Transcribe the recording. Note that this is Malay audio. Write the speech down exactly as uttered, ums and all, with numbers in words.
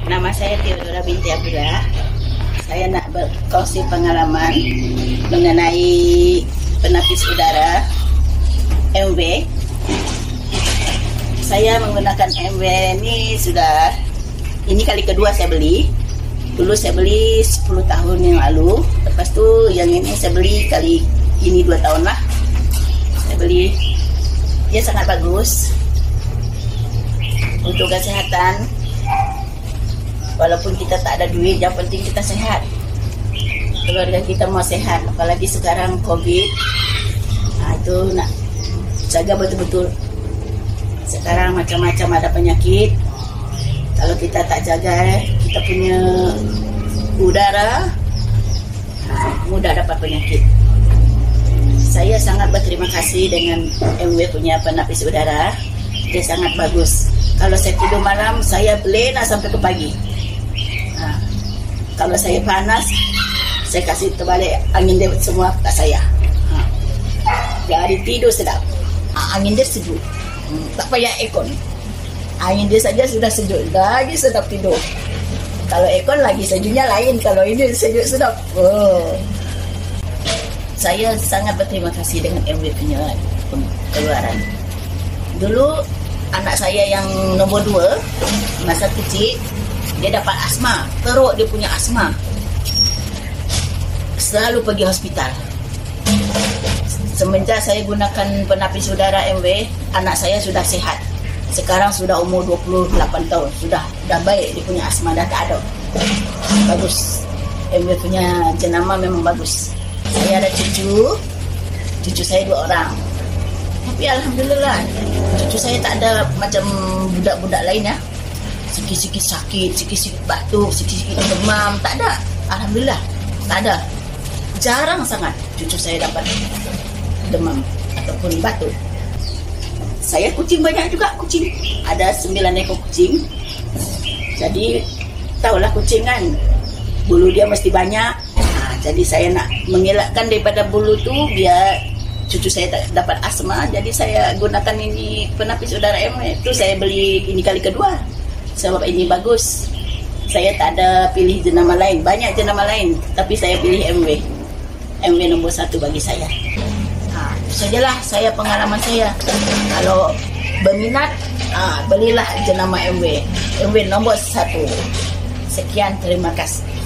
Nama saya Theodora binti Abdullah. Saya nak berkongsi pengalaman mengenai penapis udara M W. Saya menggunakan M W ini sudah ini kali kedua saya beli. Dulu saya beli sepuluh tahun yang lalu. Lepas tu yang ini saya beli kali ini dua tahun lah. Saya beli. Dia sangat bagus untuk kesehatan. Walaupun kita tak ada duit, yang penting kita sehat. Keluarga kita mau sehat, apalagi sekarang COVID. Nah, itu nak jaga betul-betul. Sekarang macam-macam ada penyakit. Kalau kita tak jaga kita punya udara, mudah dapat penyakit. Saya sangat berterima kasih dengan M W punya penapis udara. Dia sangat bagus. Kalau saya tidur malam, saya belena sampai ke pagi. Nah, kalau saya panas, saya kasih terbalik angin dia semua kat saya. Nah, jadi tidur sedap. Angin dia sejuk. Hmm, tak payah aircon. Angin dia saja sudah sejuk, lagi sedap tidur. Kalau aircon lagi sejuknya lain. Kalau ini sejuk sedap. Oh. Saya sangat berterima kasih dengan M W punya keluaran. Dulu anak saya yang nombor dua, masa kecil, dia dapat asma, teruk dia punya asma. Selalu pergi hospital. Semenjak saya gunakan penapis udara M W, anak saya sudah sehat. Sekarang sudah umur dua puluh delapan tahun, sudah dah baik dia punya asma, dah tak ada. Bagus. M W punya jenama memang bagus. Saya ada cucu, cucu saya dua orang. Tapi alhamdulillah, cucu saya tak ada macam budak-budak lain ya. Sikit-sikit sakit, sikit-sikit batuk, sikit-sikit demam, tak ada. Alhamdulillah, tak ada. Jarang sangat cucu saya dapat demam ataupun batuk. Saya kucing banyak juga, kucing. Ada sembilan ekor kucing. Jadi, tahulah kucing kan, bulu dia mesti banyak. Nah, jadi saya nak mengelakkan daripada bulu tu, biar cucu saya tak dapat asma. Jadi saya gunakan ini penapis udara M W. Itu saya beli ini kali kedua. Sebab ini bagus. Saya tak ada pilih jenama lain. Banyak jenama lain. Tapi saya pilih M W. M W nombor satu bagi saya. Ha, itu sajalah saya pengalaman saya. Kalau berminat, ha, belilah jenama M W. M W nombor satu. Sekian, terima kasih.